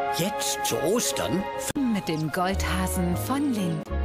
Jetzt zu Ostern Mit dem Goldhasen von Lindt.